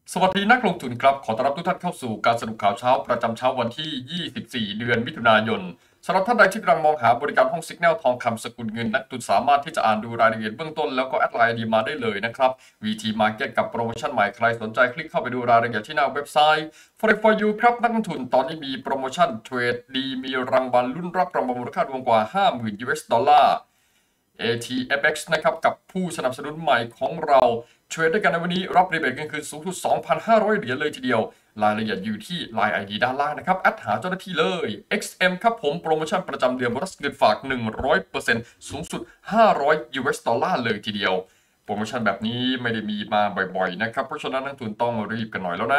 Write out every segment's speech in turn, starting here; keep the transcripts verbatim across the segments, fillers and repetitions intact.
สวัสดีนักลงทุนครับขอต้อนรับทุกท่านเข้าสู่การสรุปข่าวเช้าประจำเช้าวันที่ ยี่สิบสี่ เดือนมิถุนายนสำหรับท่านใดที่กำลังมองหาบริการห้อง Signal ทองคำสกุลเงินนักลงทุนสามารถที่จะอ่านดูรายละเอียดเบื้องต้นแล้วก็แอดไลน์ดีมาได้เลยนะครับ วี ที Market กับโปรโมชั่นใหม่ใครสนใจคลิกเข้าไปดูรายละเอียดที่หน้าเว็บไซต์ Forex for you ครับนักลงทุนตอนนี้มีโปรโมชั่นเทรดดีมีรางวัลลุ้นรับรางวัลมูลค่ารวมกว่า ห้าหมื่น ยู เอส ดอลลาร์ เอ ที เอฟ เอ็กซ์ นะครับกับผู้สนับสนุนใหม่ของเราเทรดด้วยกันในวันนี้รับรีเบทกันคืนสูงสุด สองพันห้าร้อย เหรียญเลยทีเดียวรายละเอียดอยู่ที่ ไลน์ ไอ ดี ด้านล่างนะครับแอดหาเจ้าหน้าที่เลย เอ็กซ์ เอ็ม ครับผมโปรโมชั่นประจำเดือนโบนัสเงินฝาก หนึ่งร้อยเปอร์เซ็นต์ สูงสุด ห้าร้อย ยู เอส ดอลลาร์เลยทีเดียวโปรโมชั่นแบบนี้ไม่ได้มีมาบ่อยๆนะครับเพราะฉะนั้นนักลงทุนต้องรีบกันหน่อยแล้วนะ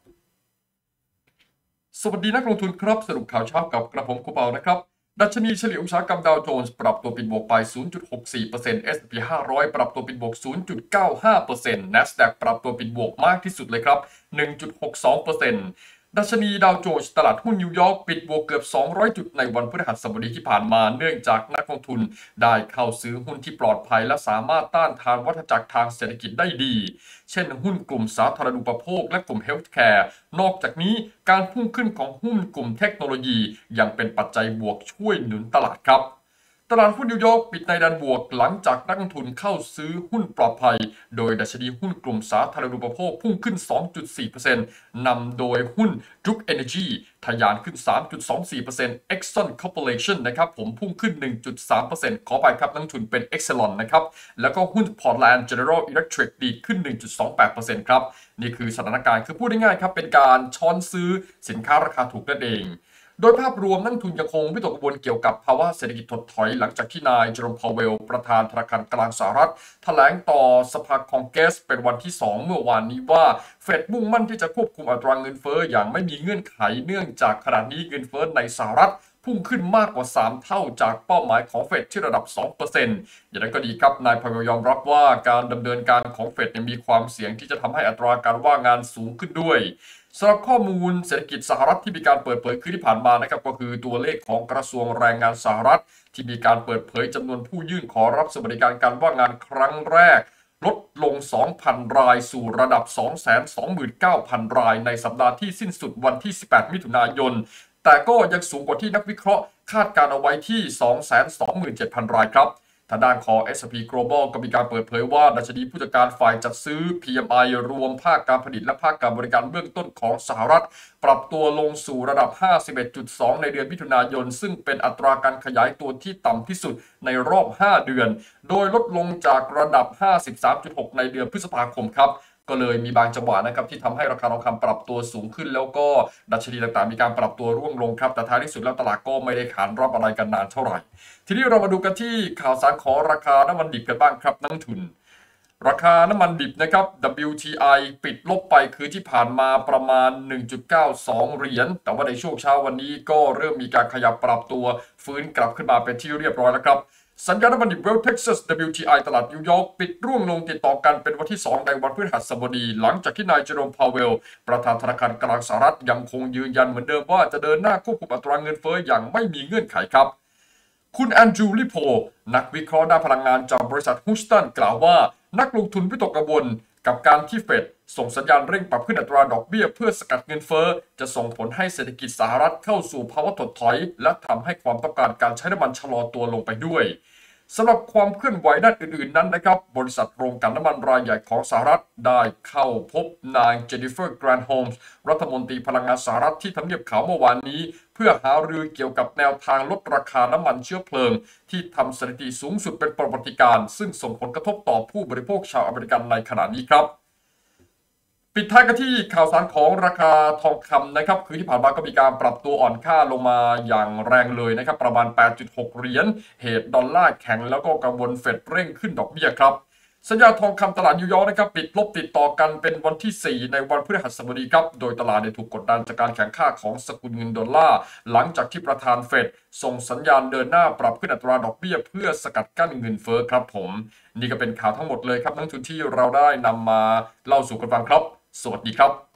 สวัสดีนักลงทุนครับสรุปข่าวเช้ากับกระผมคูเปานะครับดัชนีเฉลี่ยอุตสาหกรรมดาวโจนส์ปรับตัวปิดบวกไป ศูนย์จุดหกสี่เปอร์เซ็นต์ เอส แอนด์ พี ห้าร้อยปรับตัวปิดบวก ศูนย์จุดเก้าห้าเปอร์เซ็นต์ NASDAQ ปรับตัวปิดบวกมากที่สุดเลยครับ หนึ่งจุดหกสองเปอร์เซ็นต์ ดัชนีดาวโจนส์ตลาดหุ้นนิวยอร์กปิดบวกเกือบสองร้อยจุดในวันพฤหัสบดีที่ผ่านมาเนื่องจากนักลงทุนได้เข้าซื้อหุ้นที่ปลอดภัยและสามารถต้านทานวัฏจักรทางเศรษฐกิจได้ดีเช่นหุ้นกลุ่มสาธารณูปโภคและกลุ่มเฮลท์แคร์นอกจากนี้การพุ่งขึ้นของหุ้นกลุ่มเทคโนโลยียังเป็นปัจจัยบวกช่วยหนุนตลาดครับตลาดหุ้นนิวยอร์กปิดในด้านบวกหลังจากนักลงทุนเข้าซื้อหุ้นปลอดภัยโดยดัชนีหุ้นกลุ่มสาธารณูปโภคพุ่งขึ้น สองจุดสี่เปอร์เซ็นต์ นำโดยหุ้น Duke Energy ทะยานขึ้น สามจุดสองสี่เปอร์เซ็นต์ Exxon Corporation นะครับผมพุ่งขึ้น หนึ่งจุดสามเปอร์เซ็นต์ ขอไปครับนักลงทุนเป็น Exelon นะครับแล้วก็หุ้น Portland General Electric ดีขึ้น หนึ่งจุดสองแปดเปอร์เซ็นต์ ครับนี่คือสถานการณ์คือพูดง่ายๆครับเป็นการช้อนซื้อสินค้าราคาถูกนั่นเองโดยภาพรวมนักลงทุนยังคงวิตกกังวลเกี่ยวกับภาวะเศรษฐกิจถดถอยหลังจากที่นายเจอร์มพาวเวลประธานธนาคารกลางสหรัฐแถลงต่อสภาคองเกรสเป็นวันที่สองเมื่อวานนี้ว่าเฟดมุ่งมั่นที่จะควบคุมอัตราเงินเฟ้ออย่างไม่มีเงื่อนไขเนื่องจากขณะนี้เงินเฟ้อในสหรัฐพุ่งขึ้นมากกว่าสามเท่าจากเป้าหมายของเฟดที่ระดับ สองเปอร์เซ็นต์ อย่างนั้นก็ดีครับนายพาวเวลยอมรับว่าการดำเนินการของเฟดมีความเสี่ยงที่จะทำให้อัตราการว่างงานสูงขึ้นด้วยสำหรับข้อมูลเศรษฐกิจสหรัฐที่มีการเปิดเผยคือที่ผ่านมานะครับก็คือตัวเลขของกระทรวงแรงงานสหรัฐที่มีการเปิดเผยจำนวนผู้ยื่นขอรับสวัสดิการการว่างงานครั้งแรกลดลง สองพัน รายสู่ระดับ สองแสนสองหมื่นเก้าพัน รายในสัปดาห์ที่สิ้นสุดวันที่ สิบแปด มิถุนายนแต่ก็ยังสูงกว่าที่นักวิเคราะห์คาดการเอาไว้ที่ สองแสนสองหมื่นเจ็ดพัน รายครับทางด้านของ เอส แอนด์ พี Global ก็มีการเปิดเผยว่าดัชนีผู้จัดการฝ่ายจัดซื้อ พี เอ็ม ไอ รวมภาคการผลิตและภาคการบริการเบื้องต้นของสหรัฐปรับตัวลงสู่ระดับ ห้าสิบเอ็ดจุดสอง ในเดือนมิถุนายนซึ่งเป็นอัตราการขยายตัวที่ต่ำที่สุดในรอบ ห้า เดือนโดยลดลงจากระดับ ห้าสิบสามจุดหก ในเดือนพฤษภาคมครับก็เลยมีบางจังหวะนะครับที่ทำให้ราคาทองคำปรับตัวสูงขึ้นแล้วก็ดัชนีต่างๆมีการปรับตัวร่วงลงครับแต่ท้ายที่สุดแล้วตลาดก็ไม่ได้ขานรับอะไรกันนานเท่าไหร่ทีนี้เรามาดูกันที่ข่าวสารของราคาน้ำมันดิบกันบ้างครับนักทุนราคาน้ำมันดิบนะครับ ดับเบิลยู ที ไอ ปิดลบไปคือที่ผ่านมาประมาณ หนึ่งจุดเก้าสอง เหรียญแต่ว่าในช่วงเช้าวันนี้ก็เริ่มมีการขยับปรับตัวฟื้นกลับขึ้นมาเป็นที่เรียบร้อยแล้วครับสัญญาณน้ำมันดิบเวลเท็กซัส ดับเบิลยู ที ไอ ตลาดนิวยอร์กปิดร่วงลงติดต่อกันเป็นวันที่สองในวันพฤหัสบดีหลังจากที่นายเจอร์มพาวเวลประธานธนาคารกลางสหรัฐยังคงยืนยันเหมือนเดิมว่าจะเดินหน้าควบคุมอัตราเงินเฟ้ออย่างไม่มีเงื่อนไขครับคุณแอนดรูว์ ลิโพนักวิเคราะห์ด้านพลังงานจากบริษัทฮูสตันกล่าวว่านักลงทุนวิตกกังวลกับการที่เฟดส่งสัญญาณเร่งปรับขึ้นอัตราดอกเบี้ยเพื่อสกัดเงินเฟ้อจะส่งผลให้เศรษฐกิจสหรัฐเข้าสู่ภาวะถดถอยและทำให้ความต้องการการใช้น้ำมันชะลอตัวลงไปด้วยสำหรับความเคลื่อนไหวด้านอื่นๆนั้นนะครับบริษัทโรงกลั่นน้ำมันรายใหญ่ของสหรัฐได้เข้าพบนางเจนนิเฟอร์ แกรนด์โฮมส์รัฐมนตรีพลังงานสหรัฐที่ทำเนียบขาวเมื่อวานนี้เพื่อหารือเกี่ยวกับแนวทางลดราคาน้ำมันเชื้อเพลิงที่ทำสถิติสูงสุดเป็นประวัติการณ์ซึ่งส่งผลกระทบต่อผู้บริโภคชาวอเมริกันในขณะนี้ครับปิดท้ายกันที่ข่าวสารของราคาทองคำนะครับคือที่ผ่านมาก็มีการปรับตัวอ่อนค่าลงมาอย่างแรงเลยนะครับประมาณ แปดจุดหก เหรียญเหตุดอลลาร์แข็งแล้วก็กังวลเฟดเร่งขึ้นดอกเบี้ยครับสัญญาทองคำตลาดนิวยอร์กนะครับปิดลบติดต่อกันเป็นวันที่สี่ในวันพฤหัสบดีครับโดยตลาดได้ถูกกดดันจากการแข่งข้าของสกุลเงินดอลลาร์หลังจากที่ประธานเฟดส่งสัญญาณเดินหน้าปรับขึ้นอัตราดอกเบี้ยเพื่อสกัดกั้นเงินเฟ้อครับผมนี่ก็เป็นข่าวทั้งหมดเลยครับนักทุนที่เราได้นำมาเล่าสู่กันฟังครับสวัสดีครับ